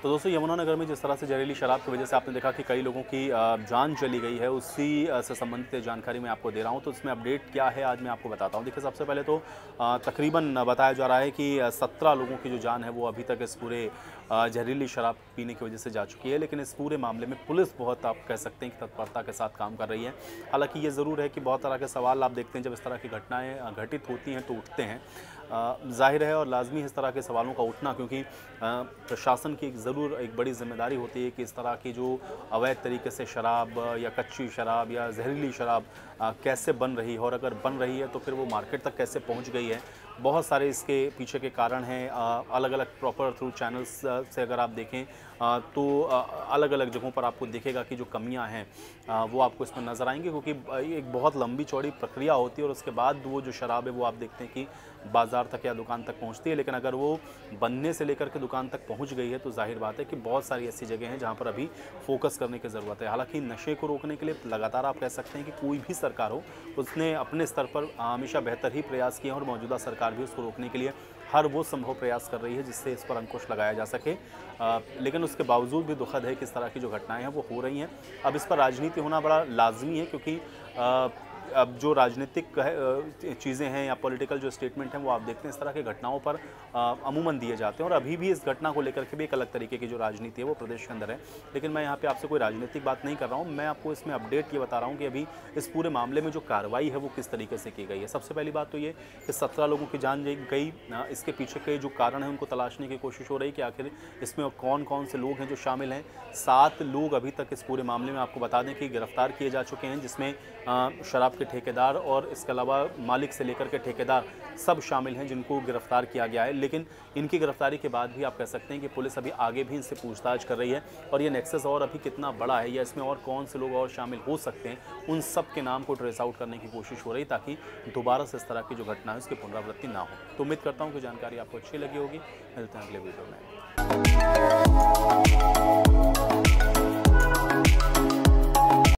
तो दोस्तों यमुनानगर में जिस तरह से जहरीली शराब की वजह से आपने देखा कि कई लोगों की जान चली गई है, उसी से संबंधित जानकारी मैं आपको दे रहा हूं। तो इसमें अपडेट क्या है आज मैं आपको बताता हूं। देखिए, सबसे पहले तो तकरीबन बताया जा रहा है कि 17 लोगों की जो जान है वो अभी तक इस पूरे जहरीली शराब पीने की वजह से जा चुकी है। लेकिन इस पूरे मामले में पुलिस बहुत, आप कह सकते हैं कि तत्परता के साथ काम कर रही है। हालांकि ये ज़रूर है कि बहुत तरह के सवाल आप देखते हैं जब इस तरह की घटनाएं घटित होती हैं तो उठते हैं। जाहिर है और लाजमी है इस तरह के सवालों का उठना, क्योंकि प्रशासन की ज़रूर एक बड़ी जिम्मेदारी होती है कि इस तरह की जो अवैध तरीके से शराब या कच्ची शराब या जहरीली शराब कैसे बन रही है, और अगर बन रही है तो फिर वो मार्केट तक कैसे पहुंच गई है। बहुत सारे इसके पीछे के कारण हैं। अलग अलग प्रॉपर थ्रू चैनल्स से अगर आप देखें तो अलग अलग जगहों पर आपको दिखेगा कि जो कमियां हैं वो आपको इसमें नज़र आएंगी, क्योंकि एक बहुत लंबी चौड़ी प्रक्रिया होती है और उसके बाद वो जो शराब है वो आप देखते हैं कि बाज़ार तक या दुकान तक पहुंचती है। लेकिन अगर वो बनने से लेकर के दुकान तक पहुंच गई है तो जाहिर बात है कि बहुत सारी ऐसी जगह हैं जहां पर अभी फोकस करने की ज़रूरत है। हालांकि नशे को रोकने के लिए लगातार आप कह सकते हैं कि कोई भी सरकार हो, उसने अपने स्तर पर हमेशा बेहतर ही प्रयास किए हैं और मौजूदा सरकार भी उसको रोकने के लिए हर वो संभव प्रयास कर रही है जिससे इस पर अंकुश लगाया जा सके। लेकिन उसके बावजूद भी दुखद है कि इस तरह की जो घटनाएं हैं वो हो रही हैं। अब इस पर राजनीति होना बड़ा लाजमी है, क्योंकि अब जो राजनीतिक चीज़ें हैं या पॉलिटिकल जो स्टेटमेंट हैं वो आप देखते हैं इस तरह की घटनाओं पर अमूमन दिए जाते हैं। और अभी भी इस घटना को लेकर के भी एक अलग तरीके की जो राजनीति है वो प्रदेश के अंदर है। लेकिन मैं यहाँ पे आपसे कोई राजनीतिक बात नहीं कर रहा हूँ, मैं आपको इसमें अपडेट ये बता रहा हूँ कि अभी इस पूरे मामले में जो कार्रवाई है वो किस तरीके से की गई है। सबसे पहली बात तो ये कि 17 लोगों की जान गई। इसके पीछे के जो कारण हैं उनको तलाशने की कोशिश हो रही है कि आखिर इसमें कौन कौन से लोग हैं जो शामिल हैं। 7 लोग अभी तक इस पूरे मामले में आपको बता दें कि गिरफ्तार किए जा चुके हैं, जिसमें शराब के ठेकेदार और इसके अलावा मालिक से लेकर के ठेकेदार सब शामिल हैं जिनको गिरफ्तार किया गया है। लेकिन इनकी गिरफ्तारी के बाद भी आप कह सकते हैं कि पुलिस अभी आगे भी इनसे पूछताछ कर रही है, और ये नेक्सस और अभी कितना बड़ा है या इसमें और कौन से लोग और शामिल हो सकते हैं, उन सब के नाम को ट्रेस आउट करने की कोशिश हो रही, ताकि दोबारा से इस तरह की जो घटना है उसकी पुनरावृत्ति ना हो। तो उम्मीद करता हूँ कि जानकारी आपको अच्छी लगी होगी। मिलते हैं अगले वीडियो में।